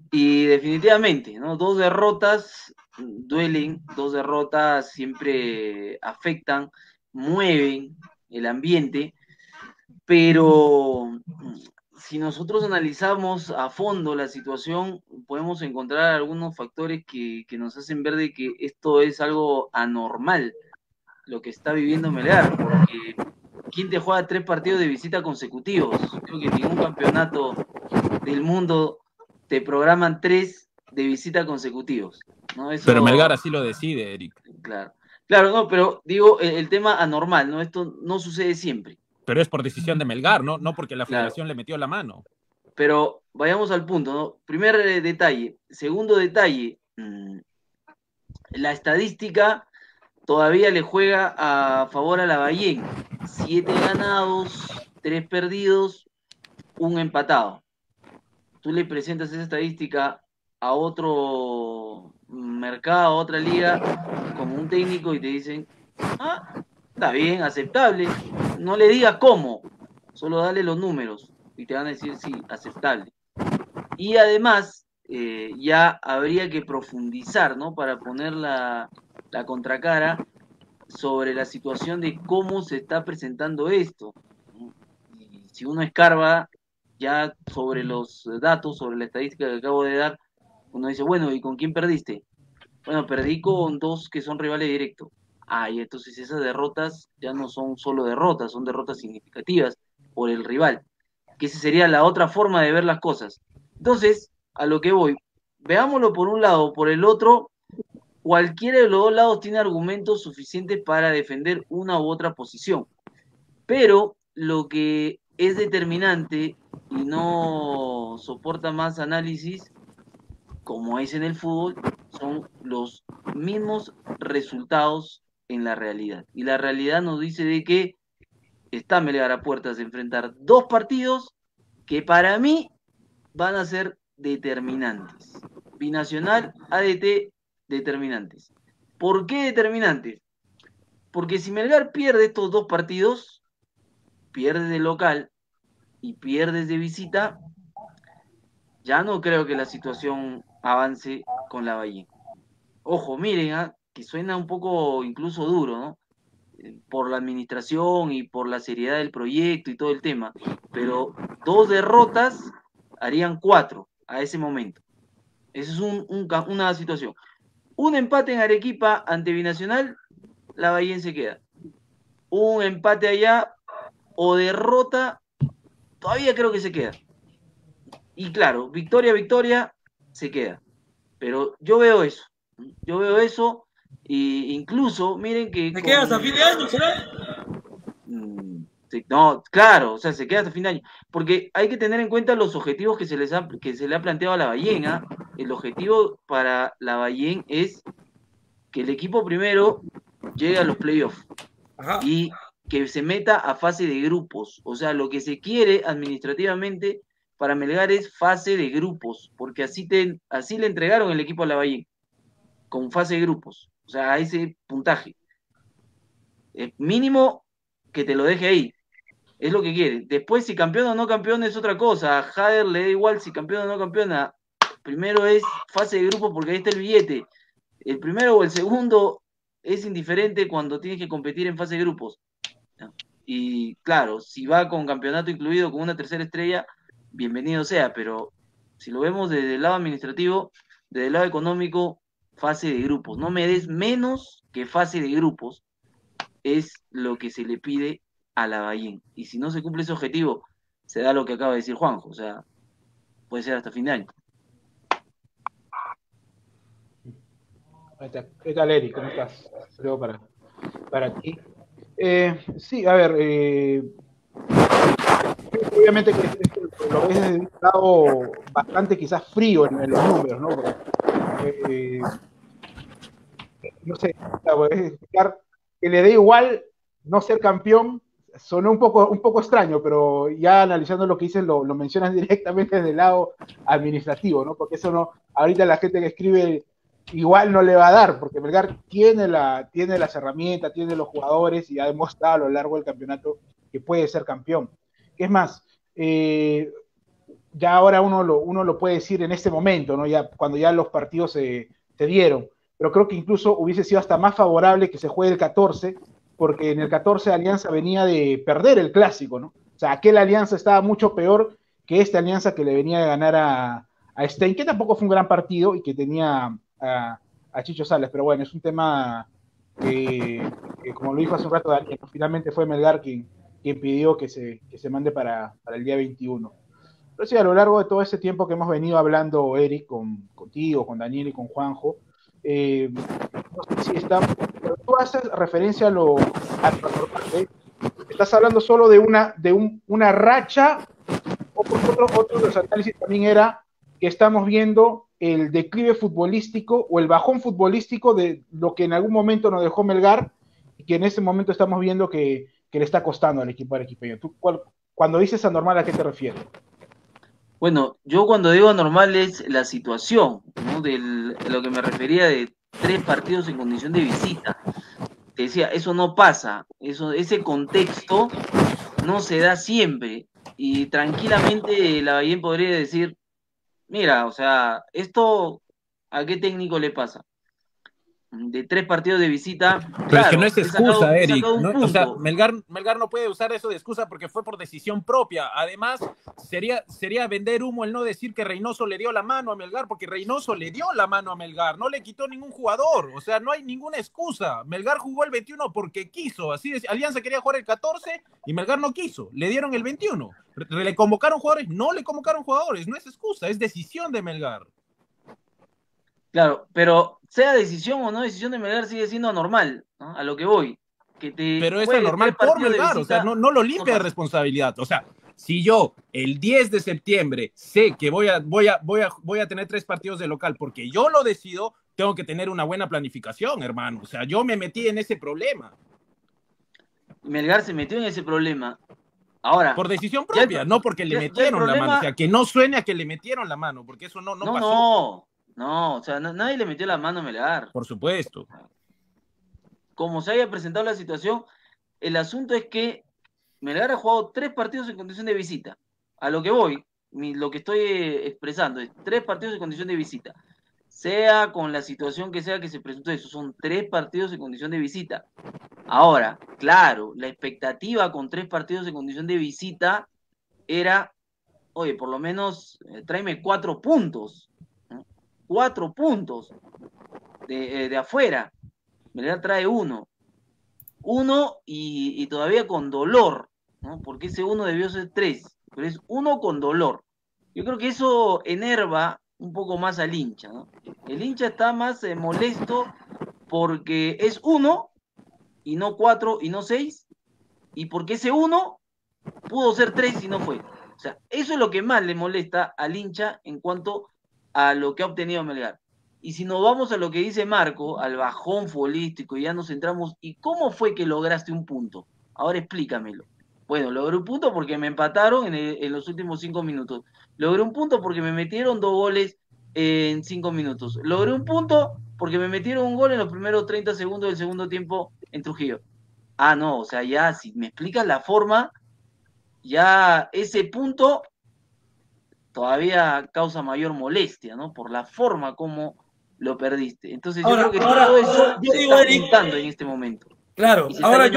Y definitivamente, ¿no? Dos derrotas duelen, dos derrotas siempre afectan, mueven el ambiente, pero si nosotros analizamos a fondo la situación, podemos encontrar algunos factores que nos hacen ver de que esto es algo anormal, lo que está viviendo Melgar, porque ¿quién te juega 3 partidos de visita consecutivos? Creo que ningún campeonato del mundo te programan 3 de visita consecutivos, ¿no? Pero Eso, Melgar así lo decide, Eric. claro. Claro, no, pero digo el tema anormal, ¿no? Esto no sucede siempre, Pero es por decisión de Melgar, ¿no? No porque la claro. federación le metió la mano. Pero vayamos al punto, ¿no? Primer detalle. Segundo detalle, la estadística todavía le juega a favor a la Lavallén. 7 ganados, 3 perdidos, un empatado. Tú le presentas esa estadística a otro mercado, a otra liga, como un técnico y te dicen, ah, está bien, aceptable. No le digas cómo, solo dale los números y te van a decir sí, aceptable. Y además, ya habría que profundizar, ¿no? Para poner la contracara sobre la situación de cómo se está presentando esto. Y si uno escarba ya sobre los datos, sobre la estadística que acabo de dar, uno dice, bueno, ¿y con quién perdiste? Bueno, perdí con dos que son rivales directos. Ah, y entonces esas derrotas ya no son solo derrotas, son derrotas significativas por el rival, que esa sería la otra forma de ver las cosas. Entonces, a lo que voy, veámoslo por un lado, por el otro, cualquiera de los dos lados tiene argumentos suficientes para defender una u otra posición. Pero lo que es determinante y no soporta más análisis, como es en el fútbol, son los mismos resultados en la realidad. Y la realidad nos dice de que está Melgar a puertas de enfrentar 2 partidos que para mí van a ser determinantes. Binacional, ADT, determinantes. ¿Por qué determinantes? Porque si Melgar pierde estos 2 partidos, pierde de local y pierdes de visita, ya no creo que la situación avance con la Valle. Ojo, miren, que suena un poco incluso duro, ¿no? Por la administración y por la seriedad del proyecto y todo el tema, pero 2 derrotas harían 4 a ese momento. Esa es una situación. Un empate en Arequipa ante Binacional, la Bahía se queda. Un empate allá o derrota, todavía creo que se queda. Y claro, victoria, victoria, se queda. Pero yo veo eso. Yo veo eso. E incluso, miren que ¿Te quedas hasta fin de año, será? No, claro, o sea, se queda hasta fin de año. Porque hay que tener en cuenta los objetivos que se le ha planteado a la Ballena. El objetivo para la Ballén es que el equipo primero llegue a los playoffs Ajá. y que se meta a fase de grupos. O sea, lo que se quiere administrativamente para Melgar es fase de grupos, porque así le entregaron el equipo a la Ballén, con fase de grupos. O sea, a ese puntaje. Mínimo que te lo deje ahí. Es lo que quiere. Después, si campeón o no campeón es otra cosa. A Jader le da igual si campeón o no campeona. Primero es fase de grupos porque ahí está el billete. El primero o el segundo es indiferente cuando tienes que competir en fase de grupos. Y claro, si va con campeonato incluido, con una tercera estrella, bienvenido sea, pero si lo vemos desde el lado administrativo, desde el lado económico, fase de grupos. No me des menos que fase de grupos, es lo que se le pide a la Bahía. Y si no se cumple ese objetivo, se da lo que acaba de decir Juanjo, o sea, puede ser hasta fin de año. ¿Qué tal, Eric? ¿Cómo estás? Saludo para ti. Sí, a ver, obviamente que esto lo ves desde un lado bastante quizás frío en los números, ¿no? Porque, no sé, explicar que le dé igual no ser campeón sonó un poco extraño, pero ya analizando lo que dices, lo mencionas directamente desde el lado administrativo, ¿no? Porque eso no, ahorita la gente que escribe igual no le va a dar, porque Melgar tiene las herramientas, tiene los jugadores y ha demostrado a lo largo del campeonato que puede ser campeón. ¿Qué es más? ya ahora uno lo puede decir en este momento, ¿no? Ya, cuando ya los partidos se dieron. Pero creo que incluso hubiese sido hasta más favorable que se juegue el 14, porque en el 14 Alianza venía de perder el clásico, ¿no? O sea, aquella Alianza estaba mucho peor que esta Alianza que le venía de ganar a Stein, que tampoco fue un gran partido y que tenía a Chicho Salas, pero bueno, es un tema que como lo dijo hace un rato Daniel, finalmente fue Melgar quien pidió que se mande para el día 21. Pero sí, a lo largo de todo ese tiempo que hemos venido hablando, Eric, contigo, con Daniel y con Juanjo, no sé si está, pero tú haces referencia a lo normal, ¿eh? ¿Estás hablando solo de una racha? O otro de los análisis también era que estamos viendo el declive futbolístico o el bajón futbolístico de lo que en algún momento nos dejó Melgar y que en este momento estamos viendo que le está costando al equipo arequipeño. ¿Tú cuando dices anormal, a qué te refieres? Bueno, yo cuando digo anormal es la situación, ¿no? De lo que me refería de 3 partidos en condición de visita. Te decía, eso no pasa, ese contexto no se da siempre. Y tranquilamente Lavallén podría decir, mira, o sea, esto ¿a qué técnico le pasa? De 3 partidos de visita, Pero claro, es que no es excusa, Eric. No, o sea, Melgar no puede usar eso de excusa porque fue por decisión propia. Además, sería vender humo el no decir que Reynoso le dio la mano a Melgar, porque Reynoso le dio la mano a Melgar, no le quitó ningún jugador. O sea, no hay ninguna excusa. Melgar jugó el 21 porque quiso. Así es, Alianza quería jugar el 14 y Melgar no quiso. Le dieron el 21. ¿Le convocaron jugadores? No le convocaron jugadores. No es excusa, es decisión de Melgar. Claro, pero sea decisión o no decisión de Melgar sigue siendo anormal, ¿no? A lo que voy. Pero es anormal por Melgar, o sea, no lo limpia de responsabilidad. O sea, si yo el 10 de septiembre sé que voy a tener 3 partidos de local porque yo lo decido, tengo que tener una buena planificación, hermano. O sea, yo me metí en ese problema. Melgar se metió en ese problema. Ahora, por decisión propia, no porque le metieron la mano. O sea, que no suene a que le metieron la mano, porque eso no pasó. No, o sea, nadie le metió la mano a Melgar. Por supuesto. Como se haya presentado la situación, el asunto es que Melgar ha jugado 3 partidos en condición de visita. A lo que voy, lo que estoy expresando es 3 partidos en condición de visita. Sea con la situación que sea que se presentó eso, son 3 partidos en condición de visita. Ahora, claro, la expectativa con 3 partidos en condición de visita era, oye, por lo menos tráeme 4 puntos. 4 puntos de afuera. Melgar trae 1 y todavía con dolor, ¿no? Porque ese 1 debió ser 3, pero es 1 con dolor. Yo creo que eso enerva un poco más al hincha, ¿no? El hincha está más molesto porque es 1 y no 4 y no 6, y porque ese 1 pudo ser 3 y no fue. O sea, eso es lo que más le molesta al hincha en cuanto a lo que ha obtenido Melgar. Y si nos vamos a lo que dice Marco, al bajón futbolístico, y ya nos centramos, ¿y cómo fue que lograste un punto? Ahora explícamelo. Bueno, logré un punto porque me empataron en los últimos 5 minutos. Logré un punto porque me metieron 2 goles en 5 minutos. Logré un punto porque me metieron un gol en los primeros 30 segundos del segundo tiempo en Trujillo. Ah, no, o sea, ya si me explicas la forma, ya ese punto todavía causa mayor molestia, ¿no? Por la forma como lo perdiste. Entonces yo creo que todo eso se está juntando en este momento. Claro, ahora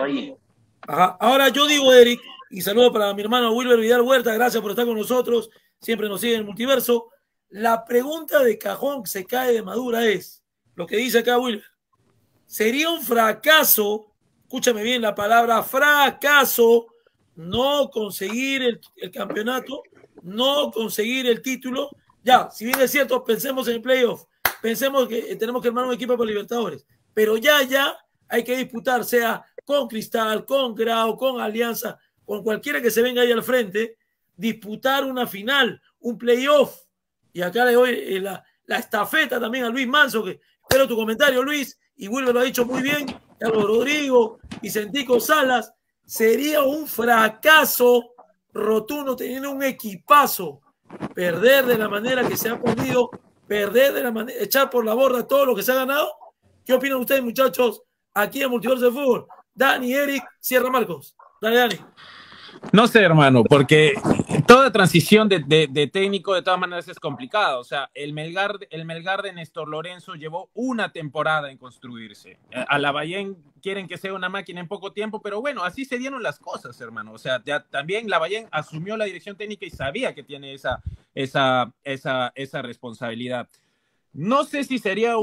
yo digo, Eric, y saludo para mi hermano Wilber Vidal Huerta, gracias por estar con nosotros, siempre nos sigue en el multiverso. La pregunta de cajón que se cae de madura es, lo que dice acá Wilber, sería un fracaso, escúchame bien la palabra fracaso, no conseguir el campeonato, no conseguir el título. Ya, si bien es cierto, pensemos en el playoff, pensemos que tenemos que armar un equipo para Libertadores, pero ya hay que disputar, sea con Cristal, con Grau, con Alianza, con cualquiera que se venga ahí al frente, disputar una final, un playoff. Y acá le doy la estafeta también a Luis Manso, que espero tu comentario, Luis, y Wilber lo ha dicho muy bien, Carlos Rodrigo, Vicentico Salas. Sería un fracaso rotundo teniendo un equipazo, perder de la manera que se ha podido, perder de la manera, echar por la borda todo lo que se ha ganado. ¿Qué opinan ustedes, muchachos, aquí en Multiverso de Fútbol? Dani, Eric, Sierra Marcos. Dale, Dani. No sé, hermano, porque toda transición de técnico de todas maneras es complicada. O sea, el Melgar de Néstor Lorenzo llevó una temporada en construirse. A Lavallén quieren que sea una máquina en poco tiempo, pero bueno, así se dieron las cosas, hermano. O sea, ya también Lavallén asumió la dirección técnica y sabía que tiene esa responsabilidad. No sé si sería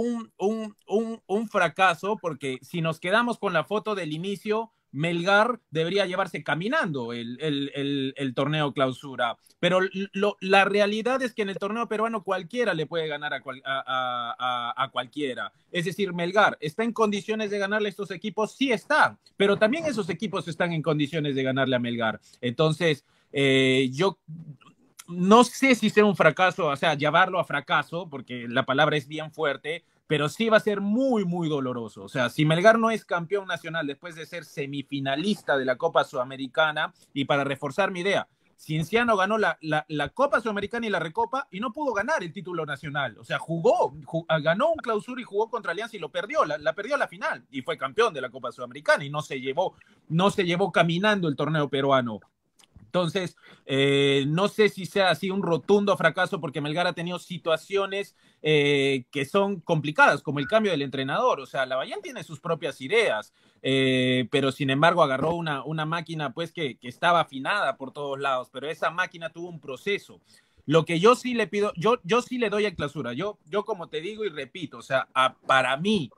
un fracaso, porque si nos quedamos con la foto del inicio, Melgar debería llevarse caminando el torneo clausura. Pero la realidad es que en el torneo peruano cualquiera le puede ganar a cualquiera. Es decir, Melgar está en condiciones de ganarle a estos equipos, sí está, pero también esos equipos están en condiciones de ganarle a Melgar. Entonces, yo no sé si sea un fracaso, o sea, llevarlo a fracaso, porque la palabra es bien fuerte, pero sí va a ser muy, muy doloroso. O sea, si Melgar no es campeón nacional después de ser semifinalista de la Copa Sudamericana, y para reforzar mi idea, Cienciano ganó la Copa Sudamericana y la Recopa y no pudo ganar el título nacional. O sea, ganó un clausura y jugó contra Alianza y lo perdió, la perdió a la final y fue campeón de la Copa Sudamericana y no se llevó caminando el torneo peruano. Entonces, no sé si sea así un rotundo fracaso, porque Melgar ha tenido situaciones que son complicadas, como el cambio del entrenador. O sea, Lavallén tiene sus propias ideas, pero sin embargo agarró una máquina pues que estaba afinada por todos lados, pero esa máquina tuvo un proceso. Lo que yo sí le pido, yo sí le doy a clausura. Yo como te digo y repito, o sea, para mí,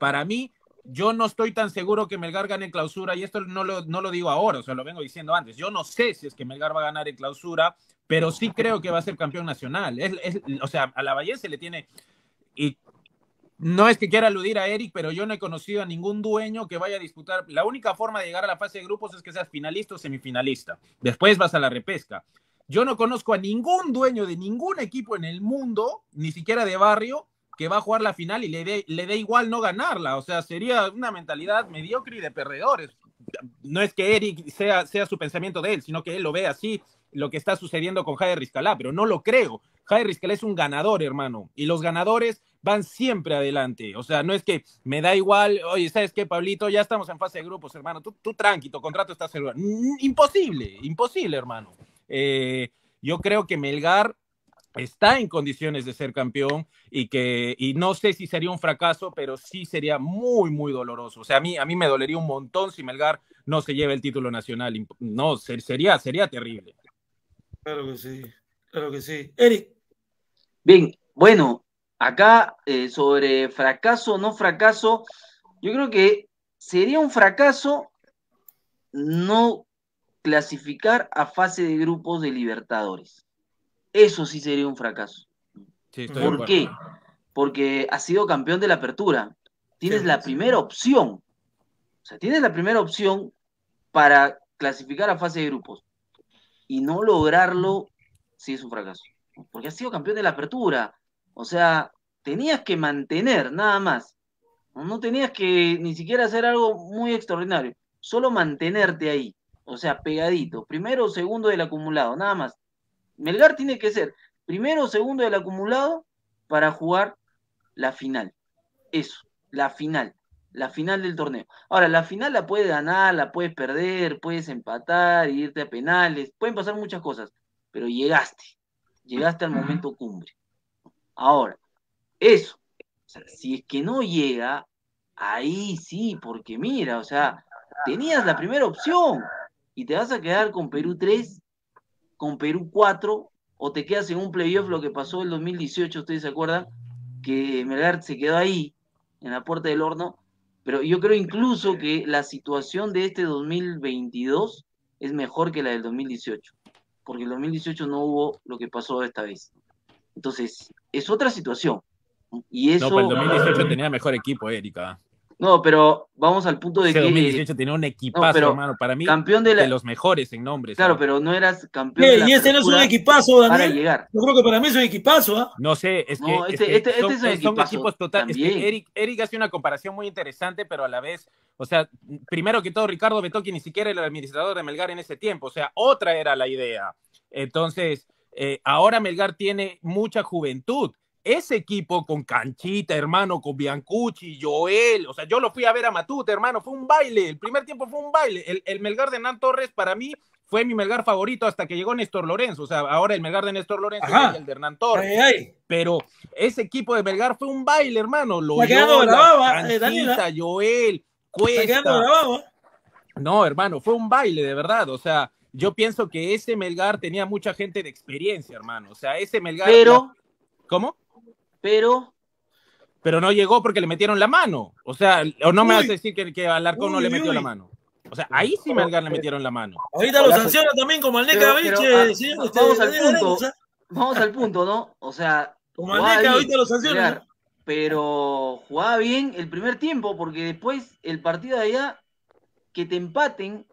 yo no estoy tan seguro que Melgar gane clausura, y esto no lo digo ahora, o sea, lo vengo diciendo antes. Yo no sé si es que Melgar va a ganar en clausura, pero sí creo que va a ser campeón nacional. O sea, a Lavallén se le tiene, y no es que quiera aludir a Eric, pero yo no he conocido a ningún dueño que vaya a disputar. La única forma de llegar a la fase de grupos es que seas finalista o semifinalista. Después vas a la repesca. Yo no conozco a ningún dueño de ningún equipo en el mundo, ni siquiera de barrio, que va a jugar la final y le dé igual no ganarla. O sea, sería una mentalidad mediocre y de perdedores. No es que Eric sea su pensamiento de él, sino que él lo ve así, lo que está sucediendo con Jader Riscalá, pero no lo creo. Jader Riscalá es un ganador, hermano, y los ganadores van siempre adelante. O sea, no es que me da igual, oye, ¿sabes qué, Pablito? Ya estamos en fase de grupos, hermano. Tú tranqui, tu contrato está seguro. Imposible, hermano. Yo creo que Melgar está en condiciones de ser campeón y no sé si sería un fracaso, pero sí sería muy, muy doloroso. O sea, a mí me dolería un montón si Melgar no se lleva el título nacional. No, sería terrible. Claro que sí, claro que sí. Eric. Bien, bueno, acá sobre fracaso o no fracaso, yo creo que sería un fracaso no clasificar a fase de grupos de Libertadores. Eso sí sería un fracaso. Sí, estoy ¿Por qué? Porque has sido campeón de la apertura. Tienes la primera opción. O sea, tienes la primera opción para clasificar a fase de grupos. Y no lograrlo, sí es un fracaso. Porque has sido campeón de la apertura. O sea, tenías que mantener, nada más. No tenías que ni siquiera hacer algo muy extraordinario. Solo mantenerte ahí. O sea, pegadito. Primero o segundo del acumulado, nada más. Melgar tiene que ser primero o segundo del acumulado para jugar la final. Eso, la final del torneo. Ahora, la final la puedes ganar, la puedes perder, puedes empatar, irte a penales, pueden pasar muchas cosas, pero llegaste al momento cumbre. Ahora, eso, o sea, si es que no llega, ahí sí, porque mira, o sea, tenías la primera opción y te vas a quedar con Perú 3, con Perú 4, o te quedas en un playoff, lo que pasó el 2018, ¿ustedes se acuerdan? Que Melgar se quedó ahí, en la puerta del horno, pero yo creo incluso que la situación de este 2022 es mejor que la del 2018, porque el 2018 no hubo lo que pasó esta vez. Entonces, es otra situación. Y eso... No, pues el 2018 tenía mejor equipo, Erika. No, pero vamos al punto de Ese que... 2018 tenía un equipazo, no, hermano. Para mí, campeón de los mejores en nombres. Claro, pero no eras campeón de la Y este no es un equipazo, Daniel. para llegar. Yo creo que para mí es un equipazo, ¿ah? No sé, es No, que, este es un son equipazo equipos totales. Es también. que Eric hace una comparación muy interesante, pero a la vez, o sea, primero que todo, Ricardo Betoqui ni siquiera era el administrador de Melgar en ese tiempo. O sea, otra era la idea. Entonces, ahora Melgar tiene mucha juventud. Ese equipo con Canchita, hermano, con Biancucci, Joel, o sea, yo lo fui a ver a Matute, hermano, fue un baile, el primer tiempo fue un baile. El Melgar de Hernán Torres, para mí, fue mi Melgar favorito hasta que llegó Néstor Lorenzo. O sea, ahora el Melgar de Néstor Lorenzo y el de Hernán Torres. Pero ese equipo de Melgar fue un baile, hermano. Cancita, Joel, Cuesta. No, hermano, fue un baile, de verdad. O sea, yo pienso que ese Melgar tenía mucha gente de experiencia, hermano. O sea, ese Melgar... ¿Cómo? Pero no llegó porque le metieron la mano. O sea, o no me vas a decir que Alarcón no le metió la mano. O sea, ahí sí Melgar le metieron la mano. Ahorita lo sanciona también como al Neca Viche. Vamos al punto, ¿no? O sea, como al Neca ahorita lo sanciona. Pero jugaba bien el primer tiempo, porque después el partido de allá, que te empaten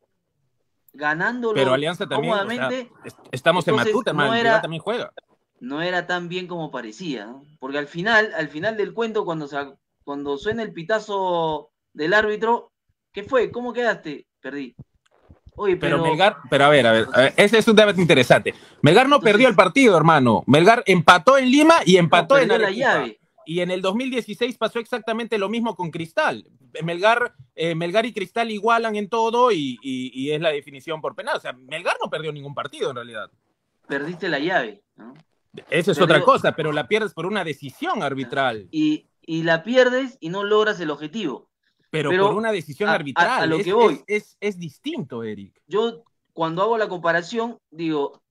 ganándolo. Pero Alianza también, o sea, estamos en Matute, hermano, también juega. No era tan bien como parecía, ¿no? Porque al final del cuento, cuando suena el pitazo del árbitro, ¿qué fue? ¿Cómo quedaste? Perdí. Oye, pero Melgar, a ver, ese es un debate interesante. Melgar no perdió el partido, hermano. Melgar empató en Lima y empató en Arequipa. La llave. Y en el 2016 pasó exactamente lo mismo con Cristal. Melgar y Cristal igualan en todo y es la definición por penal. O sea, Melgar no perdió ningún partido en realidad. Perdiste la llave, ¿no? Esa es otra cosa, pero la pierdes por una decisión arbitral. Y la pierdes y no logras el objetivo. Pero por una decisión arbitral. A lo que voy. Es distinto, Eric. Yo, cuando hago la comparación, digo,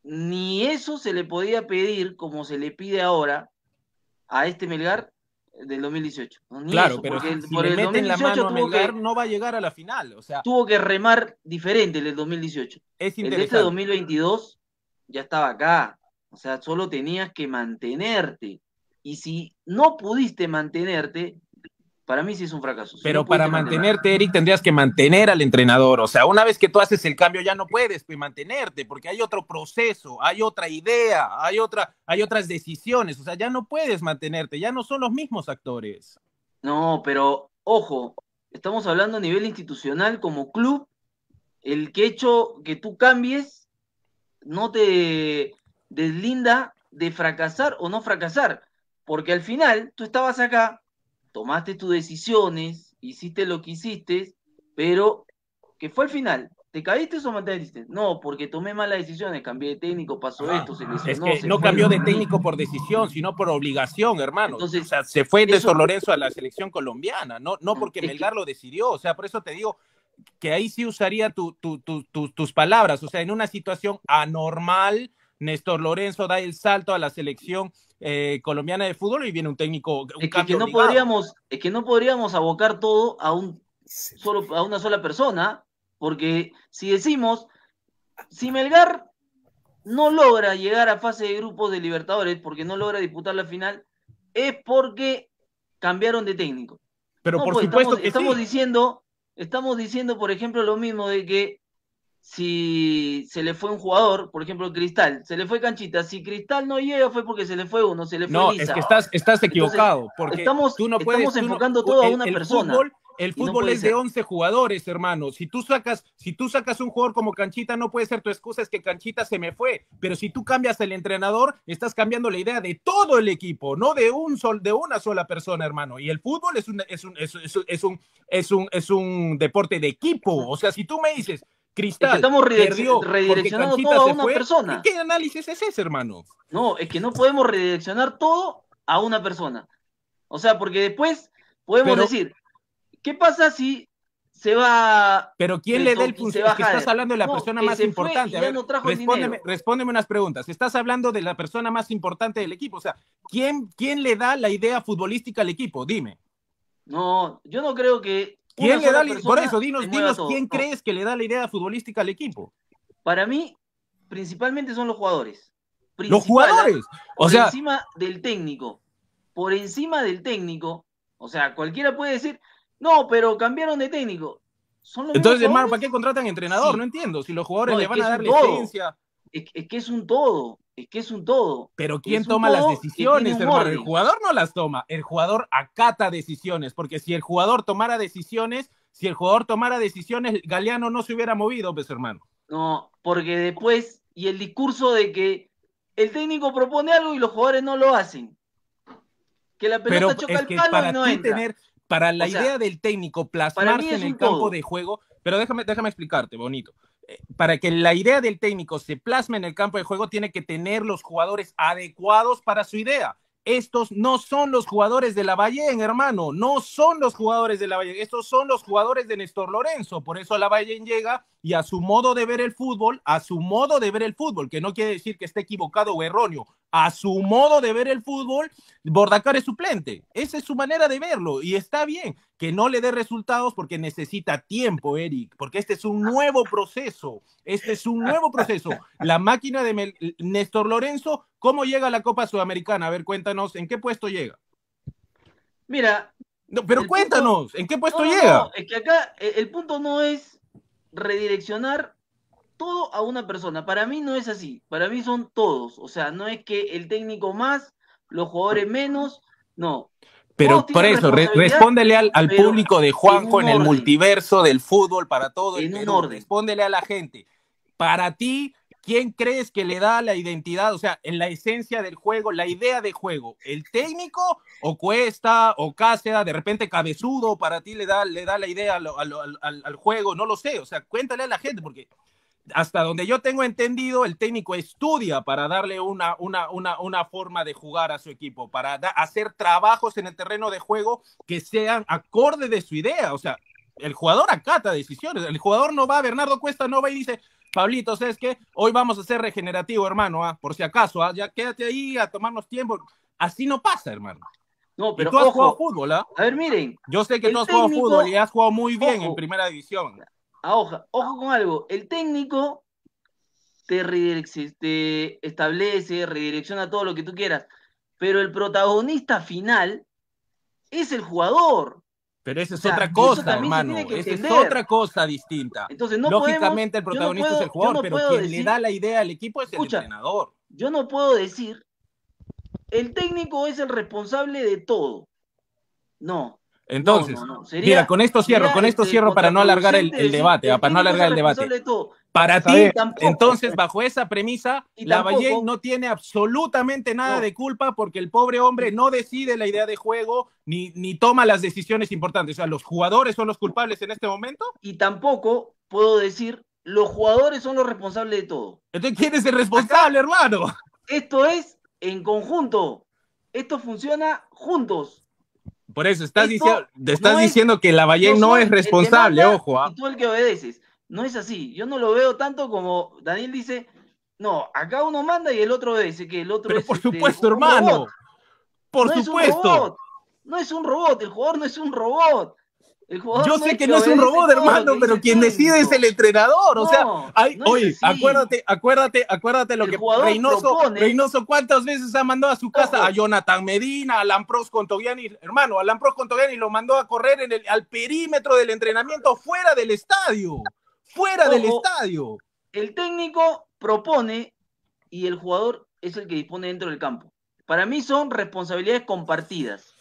ni eso se le podía pedir como se le pide ahora a este Melgar del 2018. Claro, pero si le meten la mano a Melgar, no va a llegar a la final. O sea, tuvo que remar diferente el del 2018. Es interesante. El de este 2022 ya estaba acá. O sea, solo tenías que mantenerte. Y si no pudiste mantenerte, para mí sí es un fracaso. Pero para mantenerte, Eric, tendrías que mantener al entrenador. O sea, una vez que tú haces el cambio, ya no puedes mantenerte, porque hay otro proceso, hay otra idea, hay otras decisiones. O sea, ya no puedes mantenerte, ya no son los mismos actores. No, pero ojo, estamos hablando a nivel institucional como club. El hecho que tú cambies no te deslinda de fracasar o no fracasar, porque al final tú estabas acá, tomaste tus decisiones, hiciste lo que hiciste, pero ¿qué fue al final? ¿Te caíste o manteniste? No, porque tomé malas decisiones, cambié de técnico, pasó esto, se lesionó. Es que no cambió de técnico por decisión, sino por obligación, hermano. Entonces, o sea, se fue Néstor Lorenzo a la selección colombiana, no porque Melgar lo decidió. O sea, por eso te digo que ahí sí usaría tus palabras. O sea, en una situación anormal, Néstor Lorenzo da el salto a la selección colombiana de fútbol y viene un técnico. Es que no podríamos abocar todo a una sola persona, porque si decimos, si Melgar no logra llegar a fase de grupos de Libertadores porque no logra disputar la final, es porque cambiaron de técnico. Pero no, por supuesto que estamos diciendo, por ejemplo, lo mismo de que si se le fue un jugador, por ejemplo, Cristal, se le fue Canchita, si Cristal no llega fue porque se le fue uno, se le fue Lisa. Es que estás equivocado, porque estamos enfocando todo a una persona. El fútbol es de 11 jugadores, hermano. Si tú sacas un jugador como Canchita, no puede ser tu excusa, es que Canchita se me fue. Pero si tú cambias el entrenador, estás cambiando la idea de todo el equipo, no de una sola persona, hermano. Y el fútbol es un deporte de equipo. O sea, si tú me dices, Cristal estamos redireccionando todo a una persona. ¿Qué análisis es ese, hermano? No, es que no podemos redireccionar todo a una persona. O sea, porque después podemos decir, ¿qué pasa si se va? Pero ¿quién le da el punto? Es que estás hablando de la persona más importante. A ver, respóndeme unas preguntas. Estás hablando de la persona más importante del equipo. O sea, ¿quién le da la idea futbolística al equipo? Dime. No, yo no creo que... ¿Quién le da por eso, dinos quién crees que le da la idea futbolística al equipo? Para mí, principalmente son los jugadores. Los jugadores. Por encima del técnico. Por encima del técnico. O sea, cualquiera puede decir, no, pero cambiaron de técnico. Entonces, hermano, ¿para qué contratan entrenador? Sí. No entiendo. Si los jugadores le van a dar licencia. Es que es un todo. Pero ¿quién toma las decisiones, hermano? El jugador no las toma. El jugador acata decisiones. Porque si el jugador tomara decisiones, Galeano no se hubiera movido, pues, hermano. No, porque después, y el discurso de que el técnico propone algo y los jugadores no lo hacen. Que la pelota choca el palo y no entra. Para la idea del técnico plasmarse en el campo de juego, pero déjame explicarte, bonito. para que la idea del técnico se plasme en el campo de juego, tiene que tener los jugadores adecuados para su idea. Estos no son los jugadores de Lavallén, hermano, no son los jugadores de Lavallén, estos son los jugadores de Néstor Lorenzo. Por eso Lavallén llega y a su modo de ver el fútbol, que no quiere decir que esté equivocado o erróneo, a su modo de ver el fútbol, Bordacar es suplente. Esa es su manera de verlo y está bien que no le dé resultados porque necesita tiempo, Eric, porque este es un nuevo proceso. La máquina de Néstor Lorenzo, ¿cómo llega a la Copa Sudamericana? A ver, cuéntanos, ¿en qué puesto llega? Mira. No, pero cuéntanos, ¿en qué puesto llega? No, es que acá el punto no es redireccionar todo a una persona. Para mí no es así. Para mí son todos. O sea, no es que el técnico más, los jugadores menos, no. Pero por eso, respóndele al público de Juanjo en el multiverso del fútbol para todo el Perú. Respóndele a la gente. Para ti, ¿quién crees que le da la identidad, o sea, en la esencia del juego, la idea de juego? ¿El técnico o Cuesta o Cáceres, de repente Cabezudo, para ti le da la idea al juego? No lo sé, o sea, cuéntale a la gente, porque hasta donde yo tengo entendido, el técnico estudia para darle una forma de jugar a su equipo, para hacer trabajos en el terreno de juego que sean acorde de su idea. O sea, el jugador acata decisiones. El jugador no va, Bernardo Cuesta no va y dice, Pablito, ¿sabes qué? Hoy vamos a ser regenerativo, hermano, por si acaso, ya quédate ahí a tomarnos tiempo. Así no pasa, hermano. No, pero y tú has jugado fútbol, ¿ah? A ver, miren. Yo sé que tú has jugado fútbol y has jugado muy bien en primera división. Ojo con algo, el técnico te establece, redirecciona todo lo que tú quieras, pero el protagonista final es el jugador. Pero esa es otra cosa, hermano, esa es otra cosa distinta. Entonces, lógicamente el protagonista es el jugador, pero quien le da la idea al equipo es el entrenador. Yo no puedo decir, el técnico es el responsable de todo. No. Entonces, mira, con esto cierro para no alargar el debate, para no alargar el debate. Para ti, entonces, bajo esa premisa, Lavallén no tiene absolutamente nada de culpa porque el pobre hombre no decide la idea de juego ni toma las decisiones importantes. O sea, ¿los jugadores son los culpables en este momento? Y tampoco puedo decir, los jugadores son los responsables de todo. Entonces, ¿quién es el responsable, hermano? Esto es en conjunto. Esto funciona juntos. Por eso, estás diciendo que Lavallén no es responsable, ojo. Y tú el que obedeces. No es así. Yo no lo veo tanto como Daniel dice, no, acá uno manda y el otro obedece, que el otro Pero por supuesto, hermano. Por supuesto. No es un robot, el jugador no es un robot. Yo sé que no es un robot, hermano, pero quien decide es el entrenador. O sea, oye, acuérdate lo que Reynoso cuántas veces ha mandado a su casa a Jonathan Medina, a Alan Prost Contogiani. Hermano, Alan Prost Contogiani lo mandó a correr al perímetro del entrenamiento fuera del estadio. Del estadio. El técnico propone y el jugador es el que dispone dentro del campo. Para mí son responsabilidades compartidas.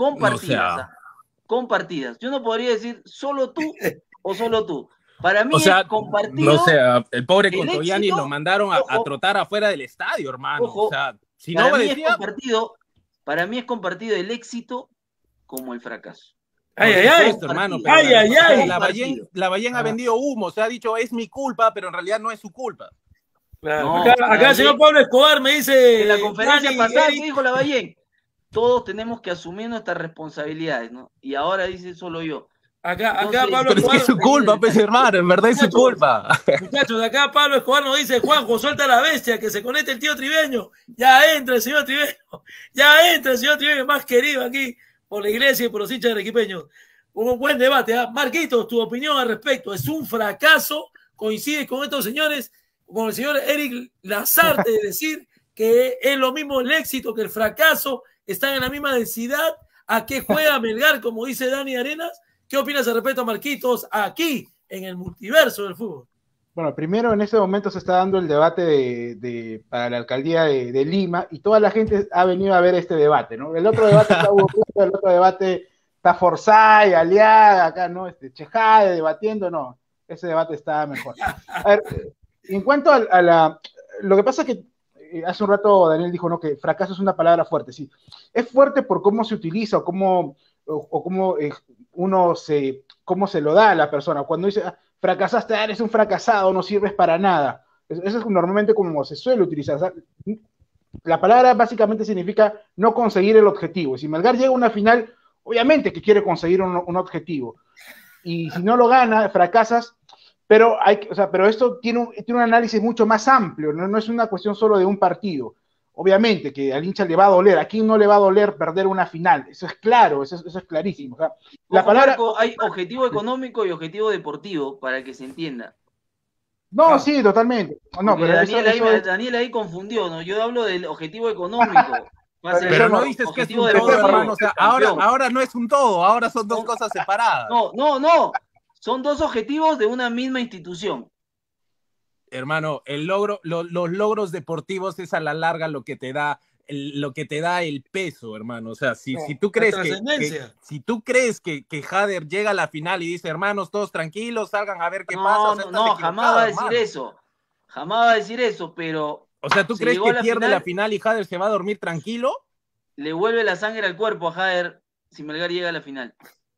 Compartidas. Yo no podría decir solo tú o solo tú. Para mí es compartido. No sé, el pobre Contogiani lo mandaron a trotar afuera del estadio, hermano. O sea, si no me decía... Para mí es compartido el éxito como el fracaso. Hermano, Lavallén ha vendido humo, se ha dicho es mi culpa, pero en realidad no es su culpa. Claro. Acá el señor Pablo Escobar me dice en la conferencia pasada, ¿qué dijo Lavallén? Todos tenemos que asumir nuestras responsabilidades, ¿no? Y ahora dice solo yo. Acá Pablo Escobar. Es su culpa, pues, hermano, en verdad es su culpa. Muchachos, acá Pablo Escobar nos dice, Juanjo, suelta la bestia, que se conecte el tío Tribeño. Ya entra el señor Tribeño, más querido aquí por la iglesia y por los hinchas arequipeños. Un buen debate, ¿eh? Marquitos, tu opinión al respecto. ¿Es un fracaso? ¿Coincide con estos señores, con el señor Eric Lazarte, de decir que es lo mismo el éxito que el fracaso? ¿Están en la misma densidad? ¿A qué juega Melgar, como dice Dani Arenas? ¿Qué opinas al respecto, Marquitos, aquí en el multiverso del fútbol? Bueno, primero en este momento se está dando el debate para la alcaldía de Lima y toda la gente ha venido a ver este debate, ¿no? El otro debate está aburrido, el otro debate está Forsyth, Aliaga, acá, ¿no? Chejade debatiendo, no. Ese debate está mejor. A ver, en cuanto lo que pasa es que hace un rato Daniel dijo, ¿no? Que fracaso es una palabra fuerte, sí. Es fuerte por cómo se utiliza o cómo uno cómo se lo da a la persona. Cuando dice, fracasaste, eres un fracasado, no sirves para nada. Eso es normalmente como se suele utilizar. O sea, la palabra básicamente significa no conseguir el objetivo. Si Melgar llega a una final, obviamente que quiere conseguir un objetivo. Y si no lo gana, fracasas, pero esto tiene un análisis mucho más amplio, no es una cuestión solo de un partido. Obviamente que al hincha le va a doler, ¿a quién no le va a doler perder una final? Eso es claro, eso es clarísimo. O sea, Marco, hay objetivo económico y objetivo deportivo, para que se entienda. No, sí, totalmente. No, pero Daniel ahí confundió, ¿no? Yo hablo del objetivo económico. Pero no dices que es un todo, hermano. O sea, ahora no es un todo, ahora son dos cosas separadas. No. Son dos objetivos de una misma institución. Hermano, los logros deportivos es a la larga lo que te da el peso, hermano. O sea, si tú crees que Jader llega a la final y dice, hermanos, todos tranquilos, salgan a ver qué pasa. No, jamás va a decir eso. Jamás va a decir eso, pero... O sea, ¿tú crees que pierde la final y Jader se va a dormir tranquilo? Le vuelve la sangre al cuerpo a Jader si Melgar llega a la final.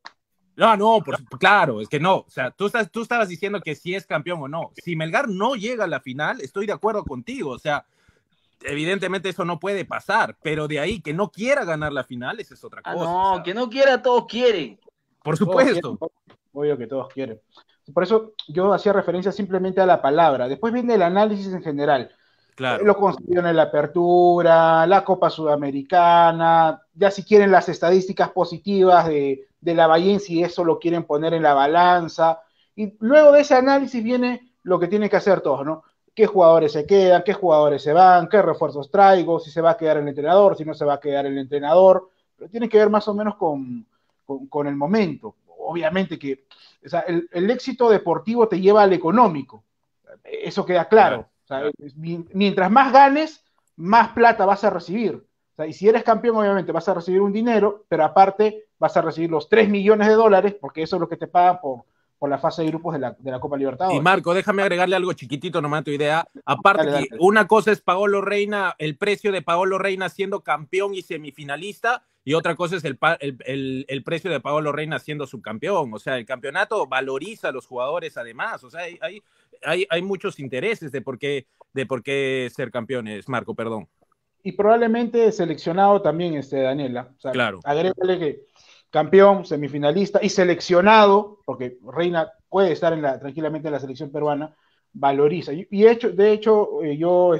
No, claro, es que no. O sea, tú estabas diciendo que si es campeón o no. Si Melgar no llega a la final, estoy de acuerdo contigo. O sea, evidentemente eso no puede pasar, pero de ahí que no quiera ganar la final, esa es otra cosa. No, o sea, que no quiera, todos quieren. Por supuesto. Obvio que todos quieren. Por eso yo hacía referencia simplemente a la palabra. Después viene el análisis en general. Claro. Lo consiguieron en la Apertura, la Copa Sudamericana, ya si quieren las estadísticas positivas de Lavallén, si eso lo quieren poner en la balanza. Y luego de ese análisis viene lo que tienen que hacer todos, ¿no? ¿Qué jugadores se quedan? ¿Qué jugadores se van? ¿Qué refuerzos traigo? Si se va a quedar el entrenador, si no se va a quedar el entrenador. Pero tiene que ver más o menos con el momento. Obviamente que o sea, el éxito deportivo te lleva al económico. Eso queda claro. O sea, mientras más ganes, más plata vas a recibir. O sea, y si eres campeón, obviamente vas a recibir un dinero, pero aparte vas a recibir los 3 millones de dólares, porque eso es lo que te pagan por la fase de grupos de la Copa Libertadores. Y Marco, déjame agregarle algo chiquitito nomás a tu idea. Aparte, dale. Una cosa es Paolo Reina, el precio de Paolo Reina siendo campeón y semifinalista, y otra cosa es el precio de Paolo Reina siendo subcampeón. O sea, el campeonato valoriza a los jugadores además. O sea, hay muchos intereses de por qué ser campeones, Marco, perdón. Y probablemente seleccionado también, Daniela. O sea, claro. Agrégale que campeón, semifinalista y seleccionado, porque Reina puede estar tranquilamente en la selección peruana, valoriza. Y de hecho yo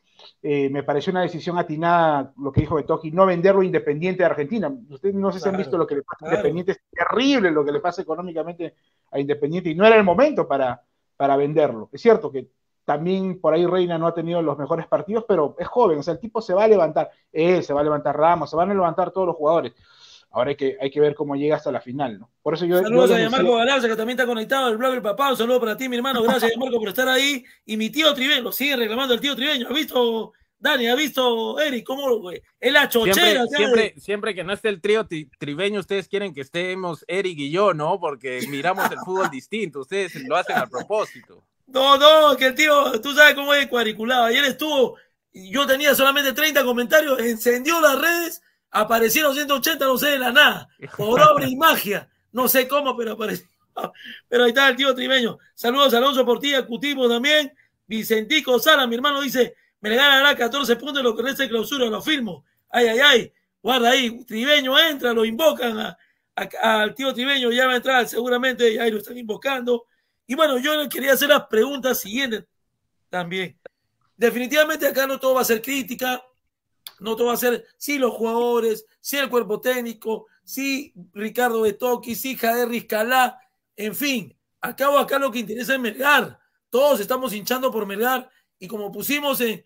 me pareció una decisión atinada lo que dijo Betoji, no venderlo Independiente de Argentina. Ustedes no sé si han visto lo que le pasa a Independiente, es terrible lo que le pasa económicamente a Independiente y no era el momento para venderlo. Es cierto que también por ahí Reina no ha tenido los mejores partidos, pero es joven, o sea, el tipo se va a levantar, se va a levantar Ramos, se van a levantar todos los jugadores. Ahora hay que ver cómo llega hasta la final, ¿no? Por eso saludos a Marco Galarza, que también está conectado al blog del papá. Un saludo para ti, mi hermano. Gracias, Marco, por estar ahí. Y mi tío Triveño, lo sigue reclamando el tío Triveño. ¿Has visto, Dani? ¿Has visto, Eric? ¿Cómo, güey? Es la chochera. Siempre que no esté el trío Triveño, ustedes quieren que estemos Eric y yo, ¿no? Porque miramos el fútbol distinto. Ustedes lo hacen a propósito. No, que el tío, tú sabes cómo es cuadriculado. Ayer estuvo, yo tenía solamente 30 comentarios, encendió las redes. Aparecieron 180, no sé, de la nada, por obra y magia, no sé cómo, pero apareció. Pero ahí está el tío Triveño. Saludos a Alonso Portilla, Cutipo también. Vicentico Sala, mi hermano, dice: me le ganará 14 puntos lo que resta de clausura, lo firmo. Ay, guarda ahí, Triveño entra, lo invocan al tío Triveño, ya va a entrar, seguramente, ahí lo están invocando. Y bueno, yo le quería hacer las preguntas siguientes también. Definitivamente acá no todo va a ser crítica. No todo va a ser, sí, los jugadores, sí, el cuerpo técnico, sí, Ricardo Betoji, sí, Jader Rizcalá, en fin, acá lo que interesa es Melgar. Todos estamos hinchando por Melgar y como pusimos en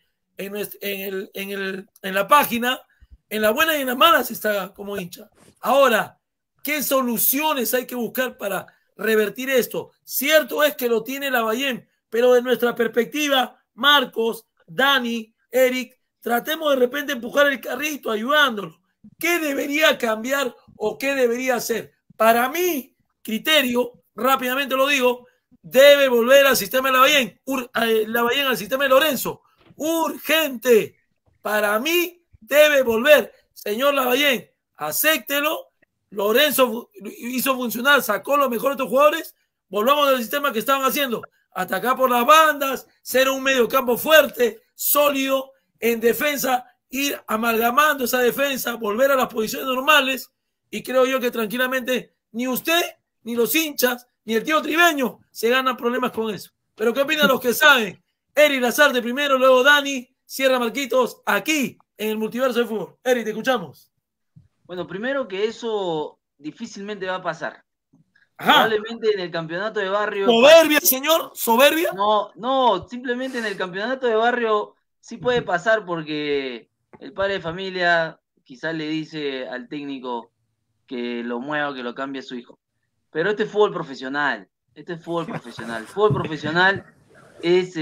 la página, en la buena y en la mala se está como hincha. Ahora, ¿qué soluciones hay que buscar para revertir esto? Cierto es que lo tiene Lavallén, pero de nuestra perspectiva, Marcos, Dani, Eric, tratemos de repente empujar el carrito, ayudándolo. ¿Qué debería cambiar o qué debería hacer? Para mi criterio, rápidamente lo digo, debe volver al sistema de Lavallén, al sistema de Lorenzo. Urgente. Para mí debe volver. Señor Lavallén, acéptelo. Lorenzo hizo funcionar, sacó lo mejor de estos jugadores. volvamos al sistema que estaban haciendo. Atacar por las bandas, ser un mediocampo fuerte, sólido, en defensa, ir amalgamando esa defensa, volver a las posiciones normales, y creo yo que tranquilamente ni usted, ni los hinchas, ni el tío Tribeño se ganan problemas con eso. Pero ¿qué opinan los que saben? Eri Lazarte primero, luego Dani, cierra Marquitos, aquí en el Multiverso de Fútbol. Eri, te escuchamos. Bueno, primero que eso difícilmente va a pasar. Ajá. Probablemente en el campeonato de barrio... ¿Soberbia, señor? ¿Soberbia? No, simplemente en el campeonato de barrio sí puede pasar porque el padre de familia quizás le dice al técnico que lo mueva, que lo cambie a su hijo. Pero este es fútbol profesional. El fútbol profesional es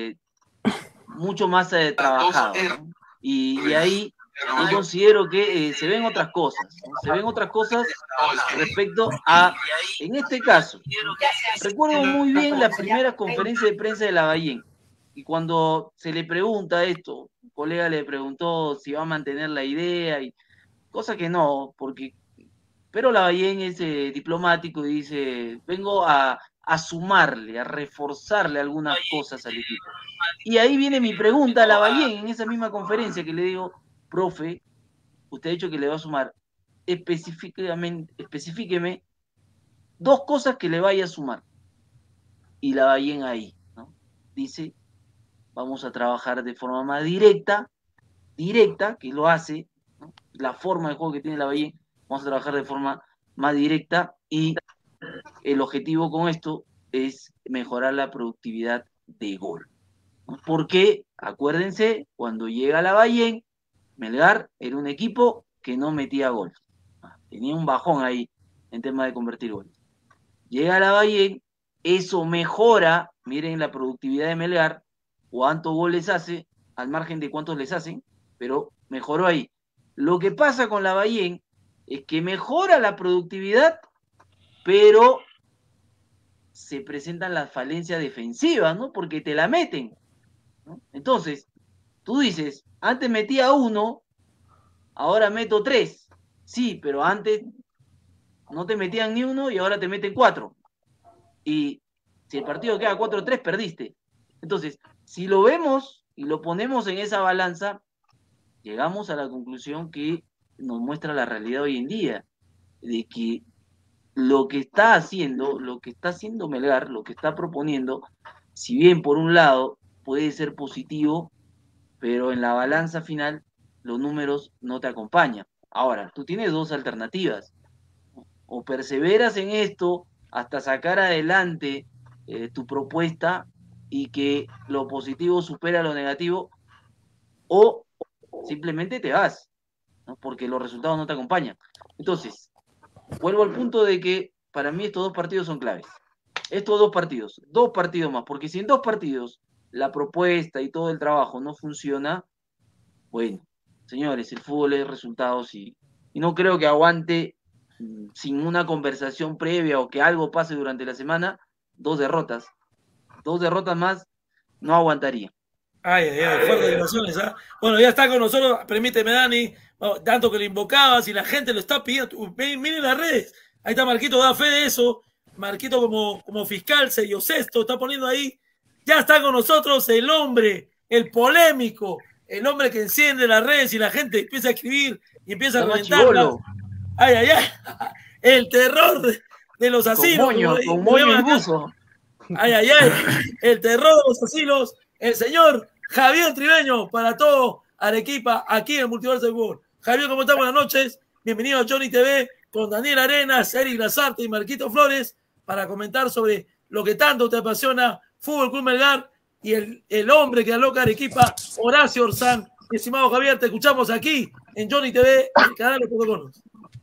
mucho más trabajado, ¿no? Y ahí yo considero que se ven otras cosas, ¿no? Se ven otras cosas respecto a, en este caso, recuerdo muy bien la primera conferencia de prensa de Lavallén, y cuando se le pregunta esto, un colega le preguntó si va a mantener la idea, y cosa que no, pero Lavallén es diplomático y dice, vengo a sumarle, a reforzarle algunas cosas al equipo. Y ahí viene mi pregunta a Lavallén en esa misma conferencia que le digo, profe, usted ha dicho que le va a sumar, especifíqueme 2 cosas que le vaya a sumar. Y Lavallén ahí, ¿no? Dice, vamos a trabajar de forma más directa, que lo hace, ¿no? La forma de juego que tiene Lavallén, vamos a trabajar de forma más directa y el objetivo con esto es mejorar la productividad de gol. Porque, acuérdense, cuando llega Lavallén, Melgar era un equipo que no metía gol. Tenía un bajón ahí en tema de convertir goles. Llega Lavallén, eso mejora, miren la productividad de Melgar, cuántos goles hace, al margen de cuántos les hacen, pero mejoró ahí. Lo que pasa con Lavallén es que mejora la productividad, pero se presentan las falencias defensivas, ¿no? Porque te la meten, ¿no? Entonces, tú dices, antes metía 1, ahora meto 3. Sí, pero antes no te metían ni 1 y ahora te meten 4. Y si el partido queda 4-3, perdiste. Entonces, si lo vemos y lo ponemos en esa balanza, llegamos a la conclusión que nos muestra la realidad hoy en día, de que lo que está haciendo Melgar, lo que está proponiendo, si bien por un lado puede ser positivo, pero en la balanza final los números no te acompañan. Ahora, tú tienes 2 alternativas. O perseveras en esto hasta sacar adelante tu propuesta y que lo positivo supera lo negativo, o simplemente te vas, ¿no? Porque los resultados no te acompañan. Entonces, vuelvo al punto de que para mí estos 2 partidos son claves. Estos 2 partidos más, porque si en 2 partidos la propuesta y todo el trabajo no funciona, bueno, señores, el fútbol es resultados y no creo que aguante sin una conversación previa o que algo pase durante la semana, 2 derrotas. 2 derrotas más no aguantaría. Ay, fuertes declaraciones, ¿ah? Bueno, ya está con nosotros, permíteme, Dani, tanto que lo invocabas y la gente lo está pidiendo. Miren las redes, ahí está Marquito, da fe de eso. Marquito como fiscal, sello sexto, está poniendo ahí. Ya está con nosotros el hombre, el polémico, el hombre que enciende las redes y la gente empieza a escribir y empieza a comentarlas. Ay. El terror de los asilos. Con moño y buzo. Ay. El terror de los asilos. El señor Javier Tribeño para todo Arequipa, aquí en Multiverso de Fútbol. Javier, ¿cómo estás? Buenas noches. Bienvenido a Johnny TV con Daniel Arenas, Eric Lazarte y Marquito Flores para comentar sobre lo que tanto te apasiona, Fútbol Club Melgar y el hombre que aloca Arequipa, Horacio Orzán. Estimado Javier, te escuchamos aquí en Johnny TV, el canal de protocolos.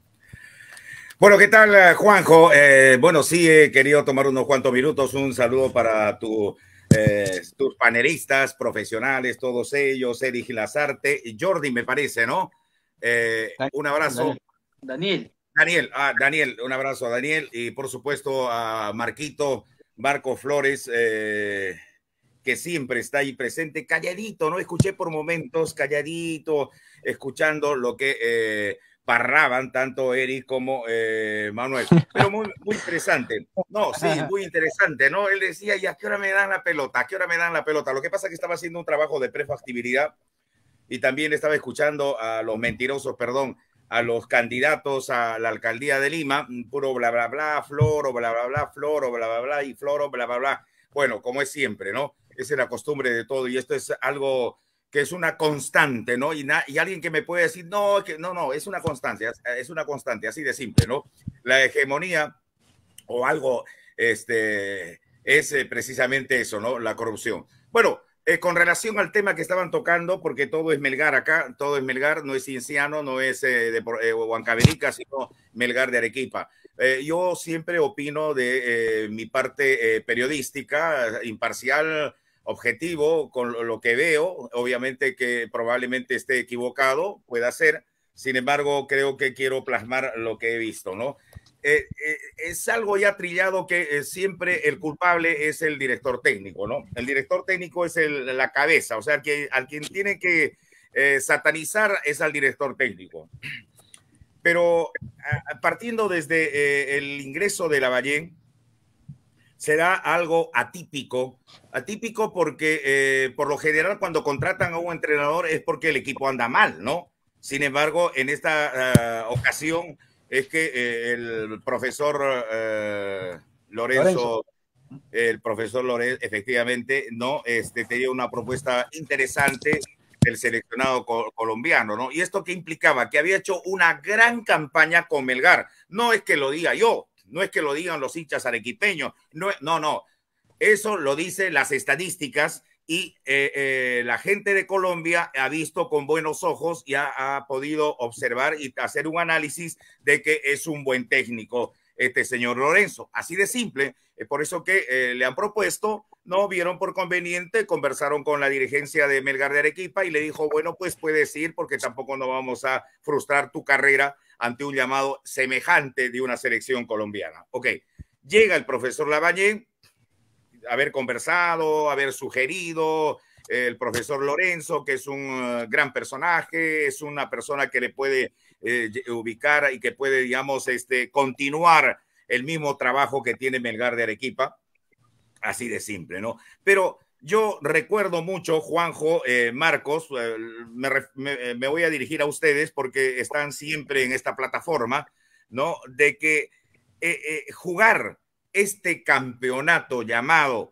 Bueno, ¿qué tal, Juanjo? Bueno, sí, he querido tomar unos cuantos minutos. Un saludo para tus panelistas profesionales, todos ellos, Eric Lazarte y Jordi, me parece, ¿no? Un abrazo. Daniel, un abrazo a Daniel y por supuesto a Marco Flores, que siempre está ahí presente, calladito, ¿no? Escuché por momentos, calladito, escuchando lo que parlaban tanto Eric como Manuel. Pero muy, muy interesante. No, sí, muy interesante, ¿no? Él decía, ¿y a qué hora me dan la pelota? ¿A qué hora me dan la pelota? Lo que pasa es que estaba haciendo un trabajo de prefactibilidad y también estaba escuchando a los mentirosos, perdón, a los candidatos a la alcaldía de Lima, puro bla, bla, bla, floro, bla, bla, bla, floro, bla, bla, bla, y floro, bla, bla, bla. Bueno, como es siempre, ¿no? Esa es la costumbre de todo y esto es algo que es una constante, ¿no? Y alguien que me puede decir, no, que no, es una constante, así de simple, ¿no? La hegemonía o algo, es precisamente eso, ¿no? La corrupción. Bueno, con relación al tema que estaban tocando, porque todo es Melgar acá, todo es Melgar, no es Cienciano, no es Huancavelica, sino Melgar de Arequipa. Yo siempre opino de mi parte periodística, imparcial, objetivo, con lo que veo, obviamente que probablemente esté equivocado, pueda ser, sin embargo, creo que quiero plasmar lo que he visto, ¿no? Es algo ya trillado que siempre el culpable es el director técnico, ¿no? El director técnico es la cabeza, o sea, al quien tiene que satanizar es al director técnico. Pero partiendo desde el ingreso de Lavallén, será algo atípico porque por lo general cuando contratan a un entrenador es porque el equipo anda mal, ¿no? Sin embargo, en esta ocasión es que el profesor Lorenzo, el profesor Lorenzo, efectivamente, no, tenía una propuesta interesante del seleccionado colombiano, ¿no? Y esto que implicaba que había hecho una gran campaña con Melgar. No es que lo diga yo, no es que lo digan los hinchas arequipeños, no. Eso lo dicen las estadísticas y la gente de Colombia ha visto con buenos ojos y ha podido observar y hacer un análisis de que es un buen técnico este señor Lorenzo. Así de simple. Por eso que le han propuesto, no vieron por conveniente, conversaron con la dirigencia de Melgar de Arequipa y le dijo, bueno, pues puedes ir porque tampoco no vamos a frustrar tu carrera ante un llamado semejante de una selección colombiana. Ok, llega el profesor Lavallén, haber conversado, haber sugerido, el profesor Lorenzo, que es un gran personaje, es una persona que le puede ubicar y que puede, digamos, continuar el mismo trabajo que tiene Melgar de Arequipa, así de simple, ¿no? Pero yo recuerdo mucho, Juanjo, Marcos, me voy a dirigir a ustedes porque están siempre en esta plataforma, ¿no? De que jugar este campeonato llamado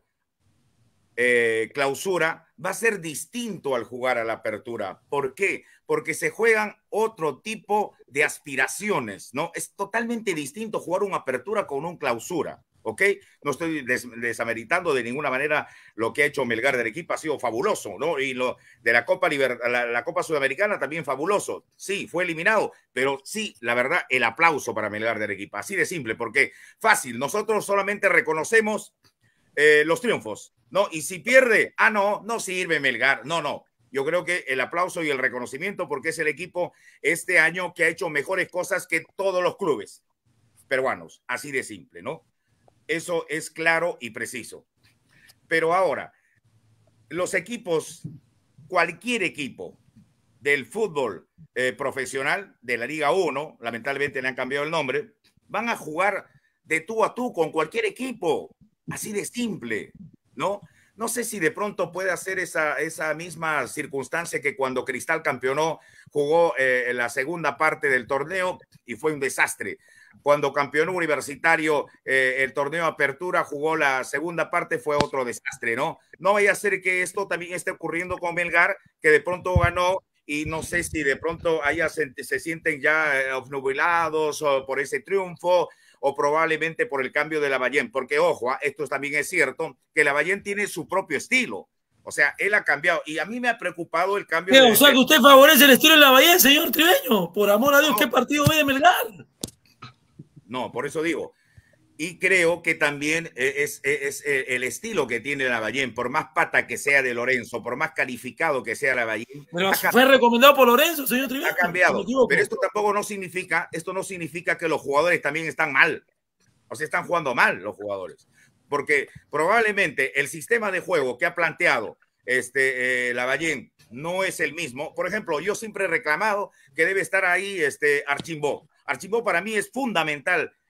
clausura va a ser distinto al jugar a la apertura. ¿Por qué? Porque se juegan otro tipo de aspiraciones, ¿no? Es totalmente distinto jugar una apertura con un clausura, ¿ok? No estoy desameritando de ninguna manera lo que ha hecho Melgar de Arequipa, ha sido fabuloso, ¿no? Y lo de la Copa la Copa Sudamericana también fabuloso. Sí, fue eliminado, pero sí, la verdad, el aplauso para Melgar de Arequipa. Así de simple, porque fácil, nosotros solamente reconocemos los triunfos, ¿no? Y si pierde, no sirve Melgar, no. Yo creo que el aplauso y el reconocimiento porque es el equipo este año que ha hecho mejores cosas que todos los clubes peruanos, así de simple, ¿no? Eso es claro y preciso. Pero ahora, los equipos, cualquier equipo del fútbol profesional de la Liga 1, lamentablemente le han cambiado el nombre, van a jugar de tú a tú con cualquier equipo. Así de simple, ¿no? No sé si de pronto puede hacer esa misma circunstancia que cuando Cristal campeonó, jugó la segunda parte del torneo y fue un desastre. Cuando campeonó Universitario, el torneo Apertura, jugó la segunda parte, fue otro desastre, ¿no? No vaya a ser que esto también esté ocurriendo con Melgar, que de pronto ganó y no sé si de pronto allá se sienten ya obnubilados por ese triunfo, o probablemente por el cambio de Lavallén, porque ojo, esto también es cierto, que Lavallén tiene su propio estilo, o sea, él ha cambiado, y a mí me ha preocupado el cambio. O sea, que usted favorece el estilo de Lavallén, señor Tribeño, por amor a Dios, ¿qué partido ve de Melgar? No, por eso digo, y creo que también es el estilo que tiene Lavallén, por más pata que sea de Lorenzo, por más calificado que sea Lavallén. Pero fue recomendado por Lorenzo, señor Tribeño. Ha cambiado, pero esto tampoco no significa, que los jugadores también están mal, o sea, están jugando mal los jugadores, porque probablemente el sistema de juego que ha planteado Lavallén no es el mismo. Por ejemplo, yo siempre he reclamado que debe estar ahí Archimbó. Archimbó para mí es fundamental